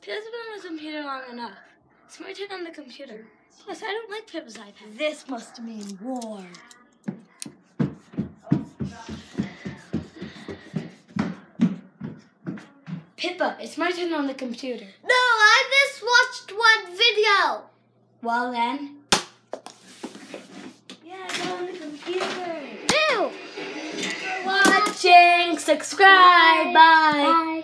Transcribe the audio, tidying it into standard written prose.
Pippa's been on the computer long enough. It's my turn on the computer. Plus, I don't like Pippa's iPad. This must mean war. Pippa, it's my turn on the computer. No, I just watched one video. Well then. Yeah, go on the computer. No. Watching. Subscribe. Bye.